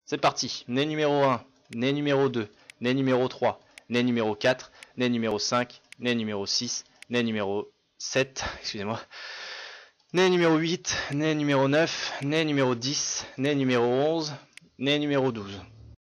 C'est parti. Né numéro 1, né numéro 2, né numéro 3, né numéro 4, né numéro 5, né numéro 6, né numéro 7, excusez-moi. Né numéro 8, né numéro 9, né numéro 10, né numéro 11, né numéro 12.